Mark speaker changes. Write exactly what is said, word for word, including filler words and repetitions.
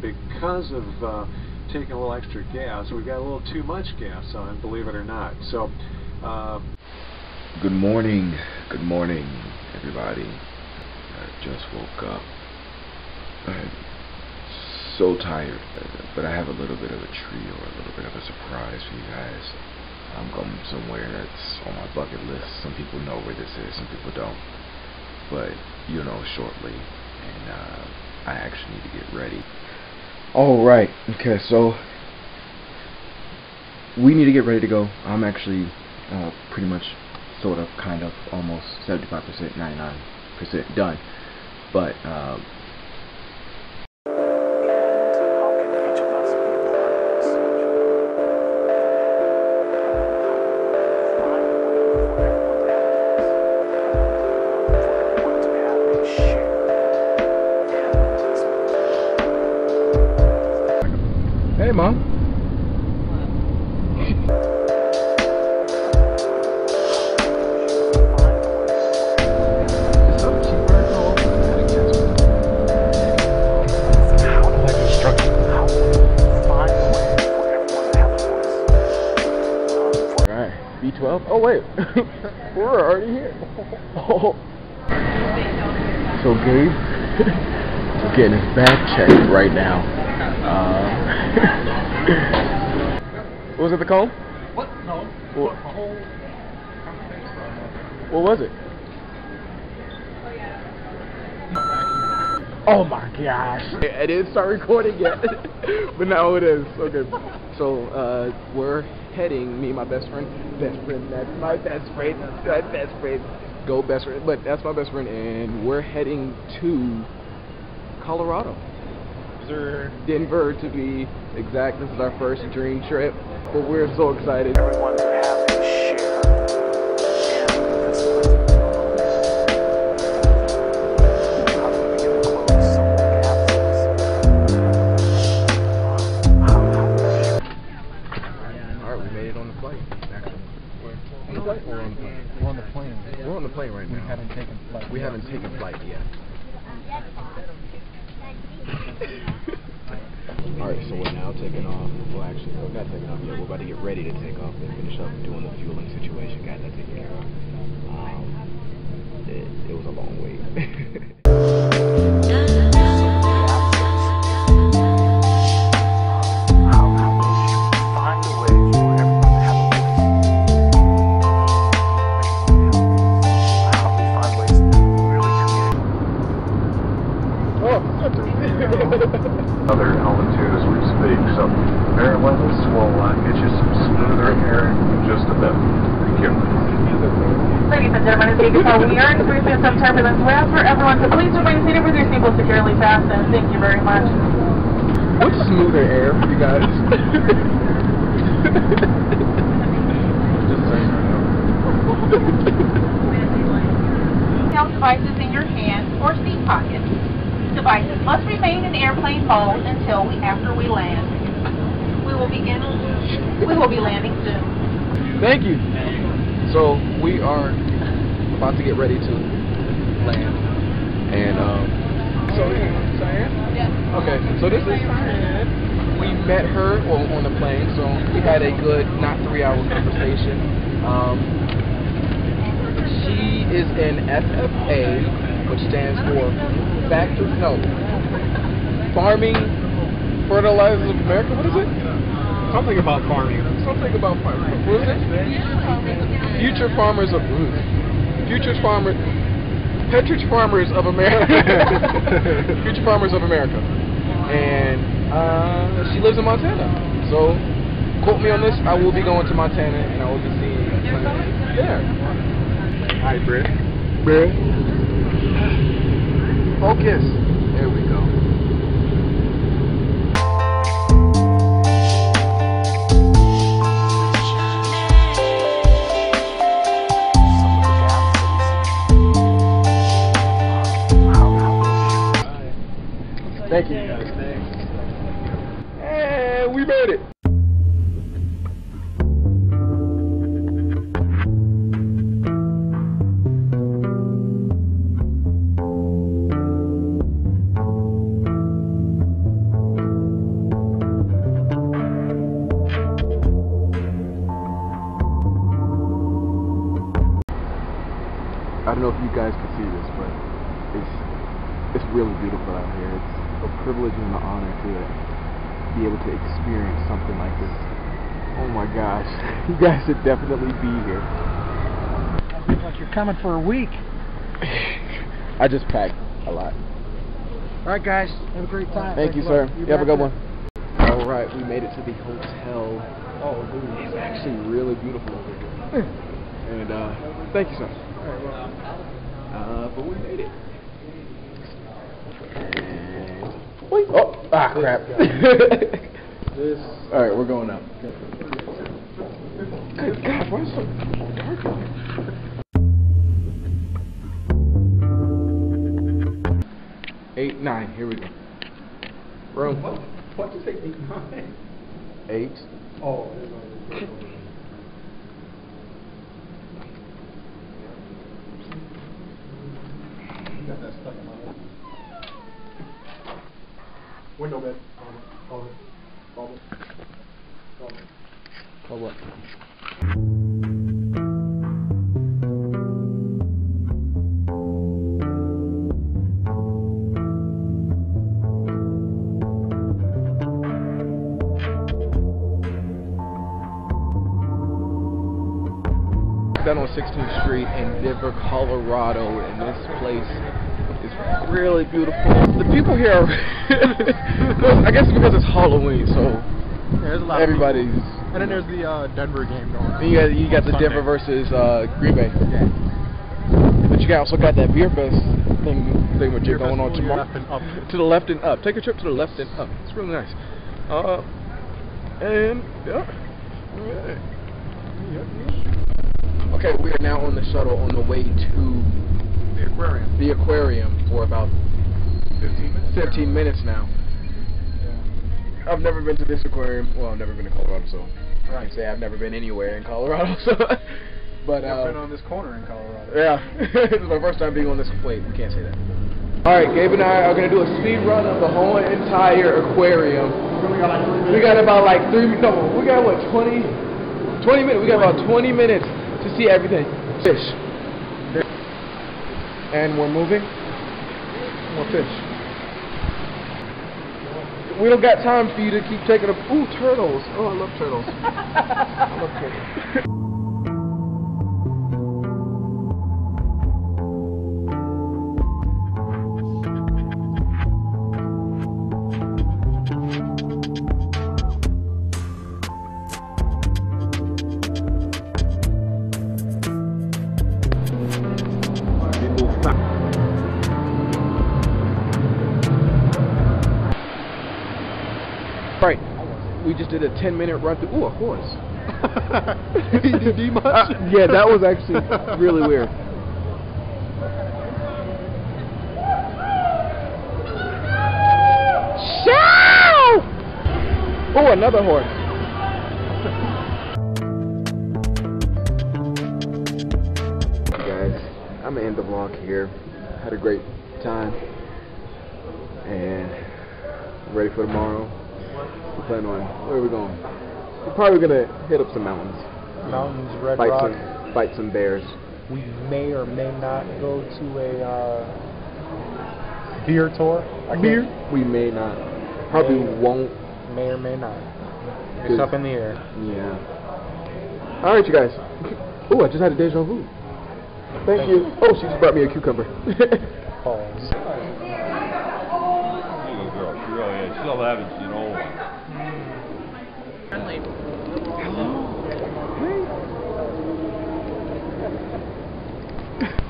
Speaker 1: because of uh, taking a little extra gas, we got a little too much gas on, believe it or not. So, uh,
Speaker 2: good morning, good morning, everybody. I just woke up. I'm so tired, but I have a little bit of a treat or a little bit of a surprise for you guys. I'm going somewhere that's on my bucket list. Some people know where this is, some people don't. But you'll know shortly, and uh, I actually need to get ready. Alright, okay, so we need to get ready to go. I'm actually uh, pretty much, sort of, kind of, almost seventy-five percent, ninety-nine percent done. But, uh, hey, Mom. Alright, B twelve. Oh, wait. We're already here. Oh. So, Gabe is getting his back checked right now. Uh, what was it the call?
Speaker 3: What? No.
Speaker 2: What?
Speaker 3: The whole
Speaker 2: What was it? Oh my gosh! I didn't start recording yet, but now it is. Okay. So uh, we're heading. Me and my best friend. Best friend. That's my best friend. My best friend. Go best friend. But that's my best friend, and we're heading to Colorado. Denver, to be exact. This is our first dream trip, but we're so excited.
Speaker 3: everyone to have a share. And this was how do we begin to close some of the gaps?
Speaker 2: Alright, we made it on the flight. Actually, we're on the flight. We're on the plane.
Speaker 4: We're on the plane.
Speaker 2: We're on the plane right
Speaker 4: We
Speaker 2: now.
Speaker 4: haven't taken flight.
Speaker 2: We haven't taken flight yet. Alright, so we're now taking off. Well, actually, we're not taking off yet. We're about to get ready to take off and finish up doing the fueling situation. Got that taken care of. Um, it, it was a long wait.
Speaker 3: How can we find a way for everyone to have a place? How can we find ways to really communicate? Other altitude as we speak. So, bear with us. We'll uh, get you some smoother air in just a bit. Thank you.
Speaker 5: Ladies and gentlemen, as you can tell, we are experiencing some turbulence. We ask for everyone to please remain seated with your seatbelts securely fastened. Thank you very much.
Speaker 2: What's smoother air for you guys? Just saying right now.
Speaker 5: Now devices in your hand or seat pockets. Devices must remain in airplane mode until we after we land. We will begin. We will be landing soon.
Speaker 2: Thank you. So we are about to get ready to land, and um, so Cyan?
Speaker 5: Yes.
Speaker 2: Okay. So this is Cyan. We met her well, on the plane, so we had a good not three-hour conversation. Um, she is an F F A, which stands for Factory, no, Farming Fertilizers of America. What is it?
Speaker 1: something about farming.
Speaker 2: Something about farming. What is it? Future Farmers of Future Farmers, Petridge Farmers of America. Future Farmers of America, and uh, she lives in Montana. So, quote me on this. I will be going to Montana, and I will be seeing there.
Speaker 1: Hi, Britt.
Speaker 2: Britt. Focus. There we go. Thank you. And we made it. I don't know if you guys can see this, but it's it's really beautiful out here. It's a privilege and an honor to be able to experience something like this. Oh my gosh, you guys should definitely be here.
Speaker 4: Seems like you're coming for a week.
Speaker 2: I just packed a lot.
Speaker 4: All right, guys, have a great time.
Speaker 2: Thank you,
Speaker 4: Thanks a
Speaker 2: sir.
Speaker 4: lot.
Speaker 2: You have a
Speaker 4: back
Speaker 2: good
Speaker 4: there.
Speaker 2: one. All right, we made it to the hotel. Oh, dude, it's actually really beautiful over here. And uh, thank you, sir.
Speaker 4: All right, well.
Speaker 2: Uh, but we made it. And wait. Oh, ah, crap.
Speaker 4: This.
Speaker 2: All right, we're going up. Good God, why is it so dark out here? Eight, nine. Here we go. Room.
Speaker 4: What? What did you say? Eight, nine?
Speaker 2: Eight.
Speaker 4: Oh. Got that stuck in my head. Window bed. Bubble. Bubble. Bubble.
Speaker 2: Oh, what? Down on sixteenth Street in Denver, Colorado, and this place is really beautiful. The people here are, well, I guess it's because it's Halloween, so
Speaker 4: Yeah, there's a lot
Speaker 2: everybody's.
Speaker 4: of people. And then there's the uh, Denver game going on.
Speaker 2: And you got you got the
Speaker 4: Sunday.
Speaker 2: Denver versus uh, Green Bay,
Speaker 4: Yeah.
Speaker 2: but you got also got that beer fest thing thing with you
Speaker 4: Beer
Speaker 2: going on
Speaker 4: festival,
Speaker 2: tomorrow.
Speaker 4: left and up.
Speaker 2: To the left and up. Take a trip to the left and up. It's really nice. Uh, and yeah. Alright. Okay, we are now on the shuttle on the way to
Speaker 4: The aquarium.
Speaker 2: the aquarium for about
Speaker 4: Fifteen minutes.
Speaker 2: fifteen minutes now.
Speaker 4: Yeah.
Speaker 2: I've never been to this aquarium. Well, I've never been to Colorado, so I
Speaker 4: Right.
Speaker 2: can say I've never been anywhere in Colorado. So, but
Speaker 4: I've
Speaker 2: uh,
Speaker 4: been on this corner in Colorado.
Speaker 2: yeah, this is my first time being on this. Wait, we can't say that. All right, Gabe and I are gonna do a speed run of the whole entire aquarium. We got about like three. No, we got what twenty? twenty minutes. We got about twenty minutes to see everything. Fish. And we're moving. More fish. We don't got time for you to keep taking a. Ooh, turtles. Oh, I love turtles. I love turtles. Right. We just did a ten minute run through. Ooh, a horse.
Speaker 4: E D D much?
Speaker 2: Uh, yeah, that was actually really weird. Show! Oh, another horse. Guys, I'm gonna end the vlog here. Had a great time, and I'm ready for tomorrow. We plan on where are we going? We're probably gonna hit up some mountains,
Speaker 4: Mountains, Red
Speaker 2: fight
Speaker 4: Rock.
Speaker 2: some, fight some bears.
Speaker 4: We may or may not go to a uh, beer tour. I can't-
Speaker 2: Beer? We may not. Probably
Speaker 4: May.
Speaker 2: won't.
Speaker 4: May or may not. It's
Speaker 2: Good.
Speaker 4: up in the air.
Speaker 2: Yeah. All right, you guys. Ooh, I just had a deja vu. Thank,
Speaker 4: Thank
Speaker 2: you.
Speaker 4: you.
Speaker 2: Oh, she just brought me a cucumber.
Speaker 4: Pause.
Speaker 6: Little girl, she really is. Still haven't seen old one.
Speaker 2: Hello. Hey.